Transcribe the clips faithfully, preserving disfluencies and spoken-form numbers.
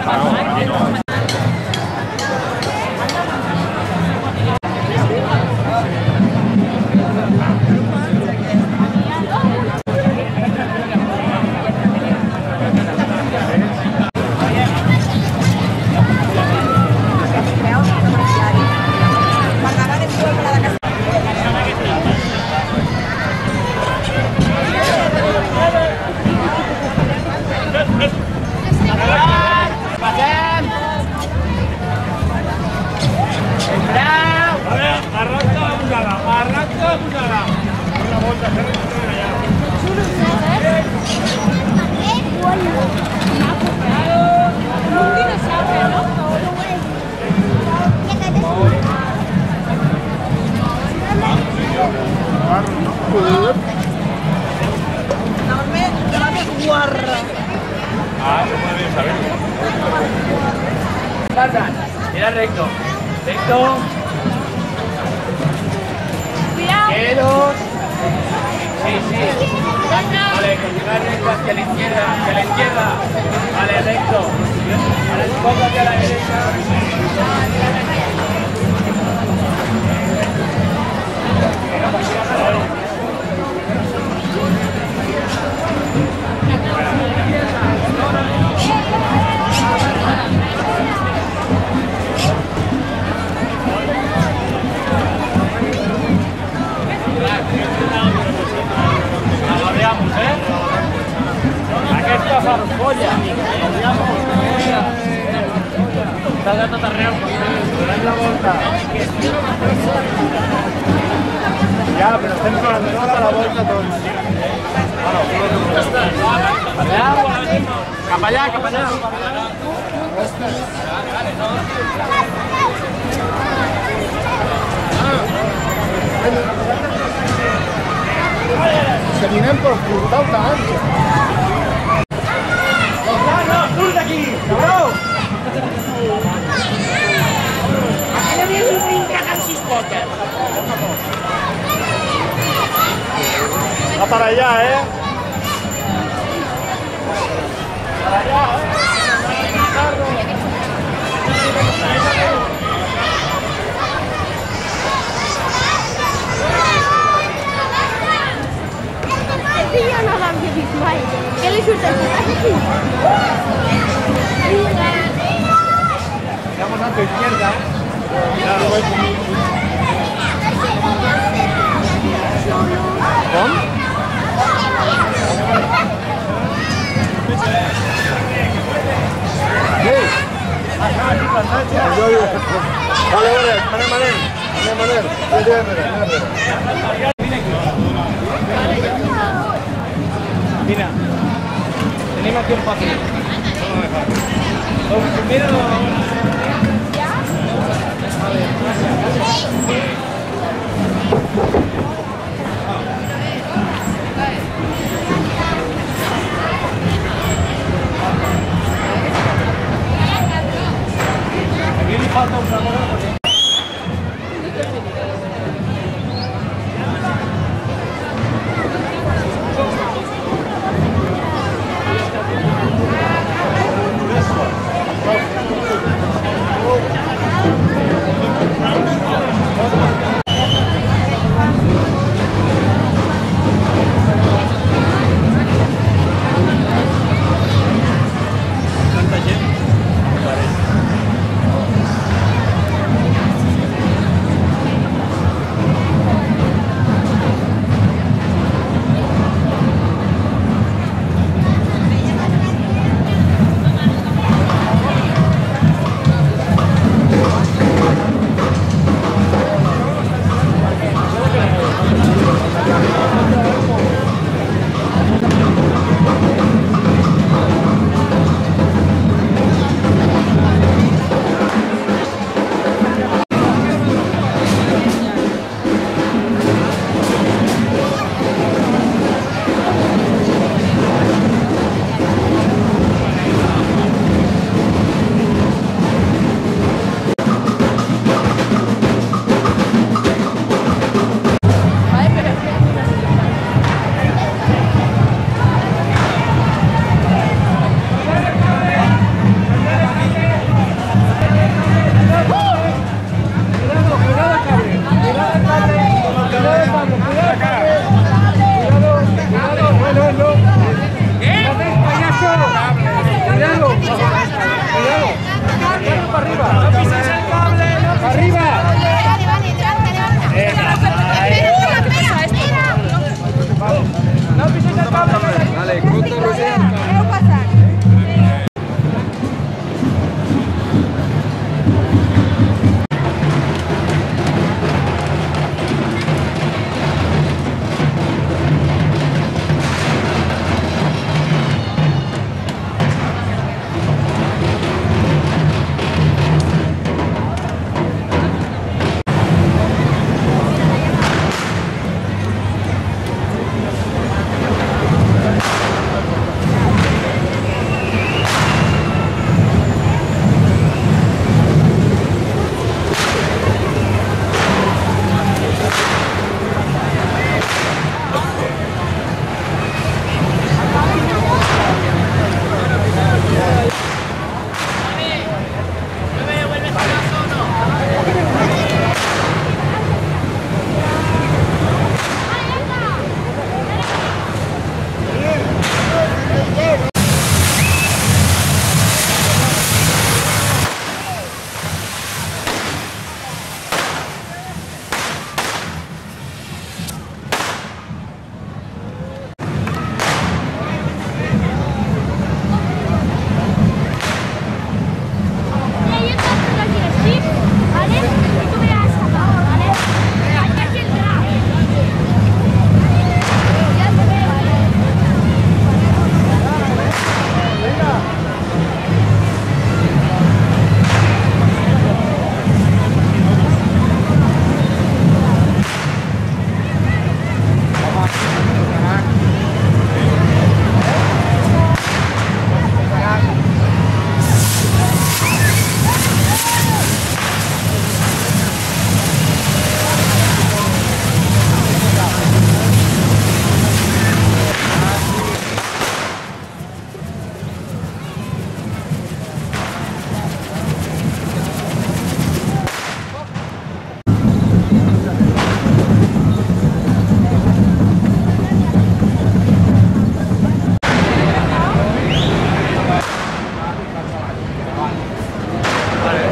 Mira recto. Recto. Cuidado. Sí, sí. Vale, continuar recto hacia la izquierda, hacia la izquierda. Vale, recto. Ahora un poco hacia la derecha. Aquesta farfolla. Està de tot arreu. Donem la volta. Ja, però estem fent tota la volta tots. Allà? Cap allà, cap allà. Caminem per portar el tanque. No, no, surt d'aquí, cabró! Aquella dia és un rincat amb sis potes. Va per allà, eh? Per allà, eh? Jo no l'havia vist mai. Què li surt aquí? Vamos a tu izquierda. ¿Cómo? Sí. Vale, vale, Manel, Manel. Manel, Manel. Mira, tenemos aquí un papel. Primero... Aquí le falta un trabajo.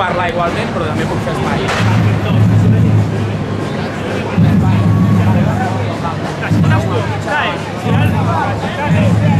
parlar igualment, però també puc fer espai. Dai, dai,